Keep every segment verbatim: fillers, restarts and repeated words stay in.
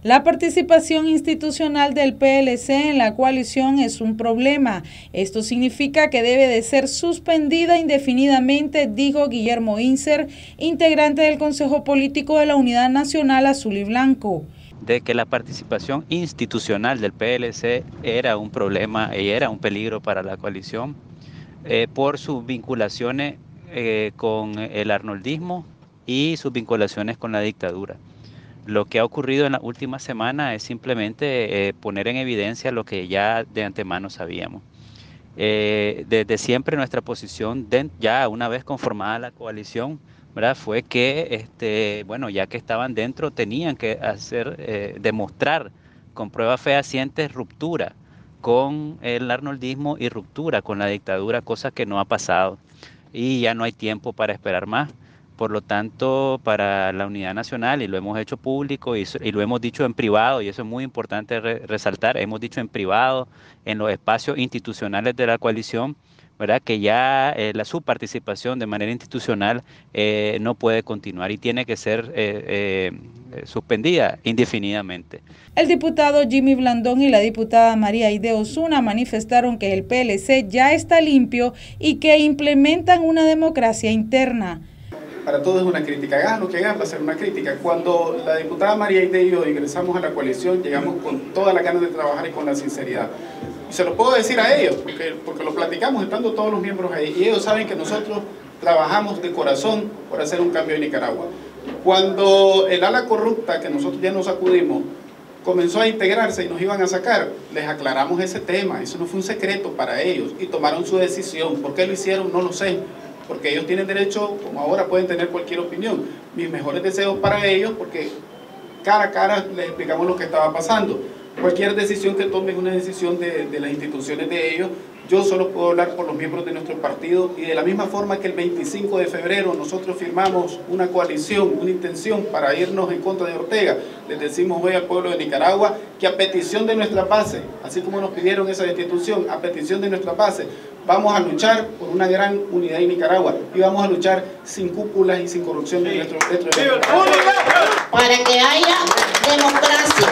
La participación institucional del P L C en la coalición es un problema. Esto significa que debe de ser suspendida indefinidamente, dijo Guillermo Inser, integrante del Consejo Político de la Unidad Nacional Azul y Blanco. De que la participación institucional del P L C era un problema y era un peligro para la coalición eh, por sus vinculaciones eh, con el arnoldismo y sus vinculaciones con la dictadura. Lo que ha ocurrido en la última semana es simplemente eh, poner en evidencia lo que ya de antemano sabíamos. Eh, desde siempre nuestra posición, de, ya una vez conformada la coalición, ¿verdad?, fue que, este, bueno, ya que estaban dentro, tenían que hacer, eh, demostrar con pruebas fehacientes ruptura con el arnoldismo y ruptura con la dictadura, cosa que no ha pasado. Y ya no hay tiempo para esperar más. Por lo tanto, para la Unidad Nacional, y lo hemos hecho público y, y lo hemos dicho en privado, y eso es muy importante re, resaltar, hemos dicho en privado, en los espacios institucionales de la coalición, ¿verdad?, que ya eh, la, su participación de manera institucional eh, no puede continuar y tiene que ser eh, eh, suspendida indefinidamente. El diputado Jimmy Blandón y la diputada María Aide Osuna manifestaron que el P L C ya está limpio y que implementan una democracia interna. Para todos es una crítica, hagan lo que hagan, va a ser una crítica. Cuando la diputada María Aide y yo ingresamos a la coalición, llegamos con todas las ganas de trabajar y con la sinceridad. Y se lo puedo decir a ellos, porque, porque lo platicamos estando todos los miembros ahí, y ellos saben que nosotros trabajamos de corazón por hacer un cambio en Nicaragua. Cuando el ala corrupta, que nosotros ya nos sacudimos, comenzó a integrarse y nos iban a sacar, les aclaramos ese tema, eso no fue un secreto para ellos, y tomaron su decisión. ¿Por qué lo hicieron? No lo sé. Porque ellos tienen derecho, como ahora pueden tener cualquier opinión. Mis mejores deseos para ellos, porque cara a cara les explicamos lo que estaba pasando. Cualquier decisión que tomen es una decisión de, de las instituciones de ellos. Yo solo puedo hablar por los miembros de nuestro partido, y de la misma forma que el veinticinco de febrero nosotros firmamos una coalición, una intención para irnos en contra de Ortega, les decimos hoy al pueblo de Nicaragua que a petición de nuestra base, así como nos pidieron esa institución, a petición de nuestra base, vamos a luchar por una gran unidad en Nicaragua, y vamos a luchar sin cúpulas y sin corrupción de nuestro dentro de nuestro país. Para que haya democracia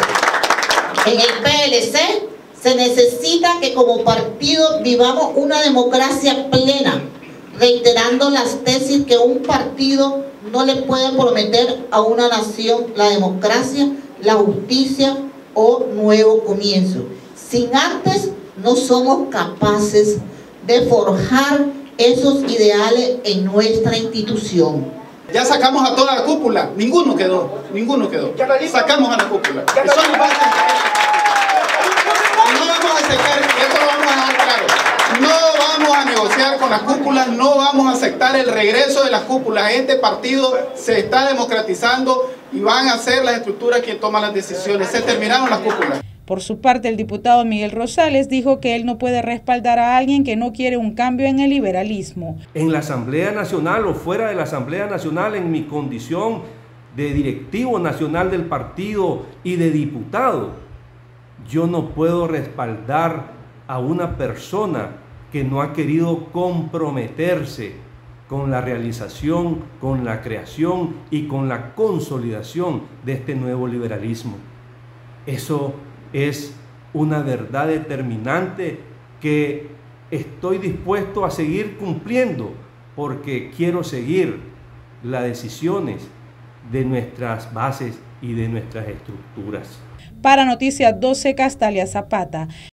en el P L C, se necesita que como partido vivamos una democracia plena, reiterando las tesis que un partido no le puede prometer a una nación la democracia, la justicia o nuevo comienzo. Sin antes no somos capaces de forjar esos ideales en nuestra institución. Ya sacamos a toda la cúpula, ninguno quedó, ninguno quedó. Sacamos a la cúpula. Eso nos va a no vamos a aceptar, esto lo vamos a dejar claro. No vamos a negociar con las cúpulas, no vamos a aceptar el regreso de las cúpulas. Este partido se está democratizando y van a ser las estructuras quienes toman las decisiones. Se terminaron las cúpulas. Por su parte, el diputado Miguel Rosales dijo que él no puede respaldar a alguien que no quiere un cambio en el liberalismo. En la Asamblea Nacional o fuera de la Asamblea Nacional, en mi condición de directivo nacional del partido y de diputado, yo no puedo respaldar a una persona que no ha querido comprometerse con la realización, con la creación y con la consolidación de este nuevo liberalismo. Eso es una verdad determinante que estoy dispuesto a seguir cumpliendo, porque quiero seguir las decisiones de nuestras bases y de nuestras estructuras. Para Noticias doce, Castalia Zapata.